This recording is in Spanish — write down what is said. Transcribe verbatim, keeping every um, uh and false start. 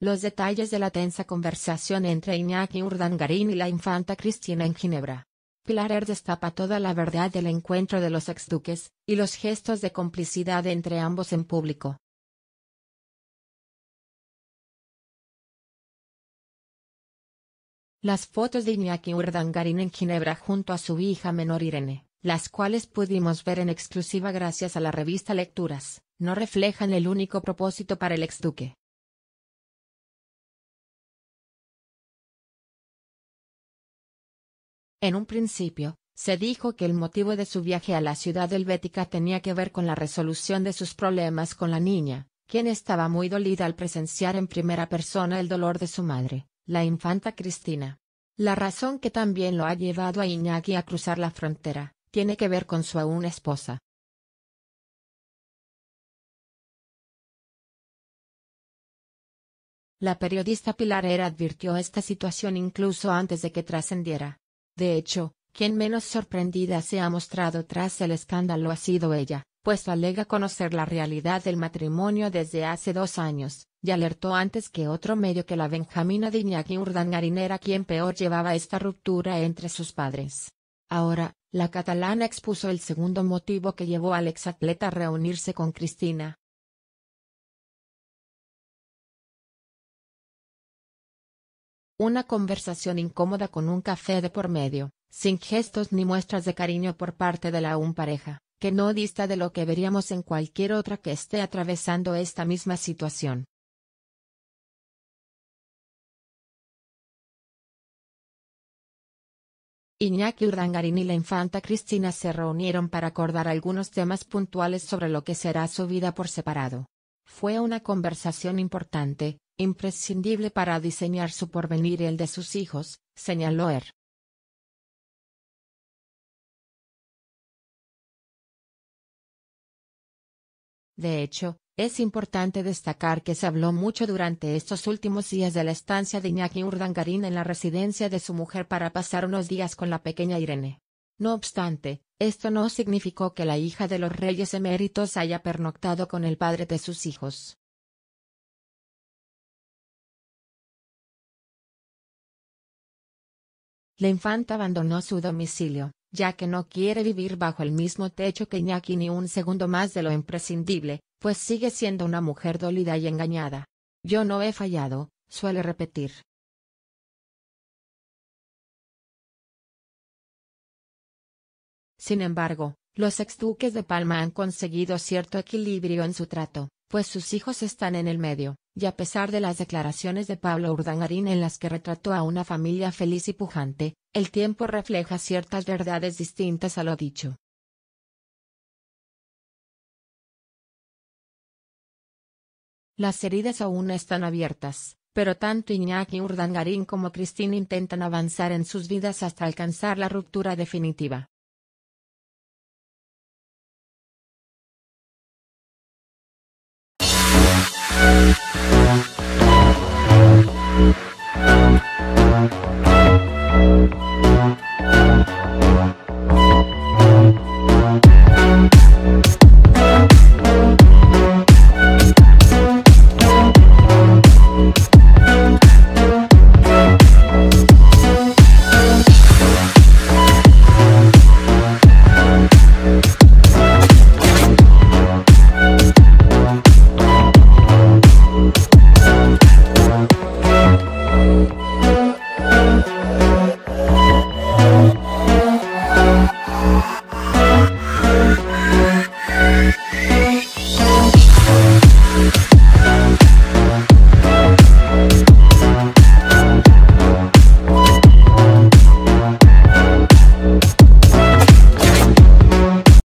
los detalles de la tensa conversación entre Iñaki Urdangarín y la infanta Cristina en Ginebra. Pilar Er destapa toda la verdad del encuentro de los exduques, y los gestos de complicidad entre ambos en público. Las fotos de Iñaki Urdangarín en Ginebra junto a su hija menor Irene, las cuales pudimos ver en exclusiva gracias a la revista Lecturas, no reflejan el único propósito para el exduque. En un principio, se dijo que el motivo de su viaje a la ciudad helvética tenía que ver con la resolución de sus problemas con la niña, quien estaba muy dolida al presenciar en primera persona el dolor de su madre, la infanta Cristina. La razón que también lo ha llevado a Iñaki a cruzar la frontera, tiene que ver con su aún esposa. La periodista Pilar Er advirtió esta situación incluso antes de que trascendiera. De hecho, quien menos sorprendida se ha mostrado tras el escándalo ha sido ella, pues alega conocer la realidad del matrimonio desde hace dos años, y alertó antes que otro medio que la benjamina de Iñaki Urdangarín era quien peor llevaba esta ruptura entre sus padres. Ahora, la catalana expuso el segundo motivo que llevó al exatleta a reunirse con Cristina. Una conversación incómoda con un café de por medio, sin gestos ni muestras de cariño por parte de la aún pareja, que no dista de lo que veríamos en cualquier otra que esté atravesando esta misma situación. Iñaki Urdangarín y la infanta Cristina se reunieron para acordar algunos temas puntuales sobre lo que será su vida por separado. Fue una conversación importante, imprescindible para diseñar su porvenir y el de sus hijos, señaló Er. De hecho, es importante destacar que se habló mucho durante estos últimos días de la estancia de Iñaki Urdangarín en la residencia de su mujer para pasar unos días con la pequeña Irene. No obstante, esto no significó que la hija de los reyes eméritos haya pernoctado con el padre de sus hijos. La infanta abandonó su domicilio, ya que no quiere vivir bajo el mismo techo que Iñaki ni un segundo más de lo imprescindible, pues sigue siendo una mujer dolida y engañada. Yo no he fallado, suele repetir. Sin embargo, los exduques de Palma han conseguido cierto equilibrio en su trato, pues sus hijos están en el medio, y a pesar de las declaraciones de Pablo Urdangarín en las que retrató a una familia feliz y pujante, el tiempo refleja ciertas verdades distintas a lo dicho. Las heridas aún están abiertas, pero tanto Iñaki Urdangarín como Cristina intentan avanzar en sus vidas hasta alcanzar la ruptura definitiva.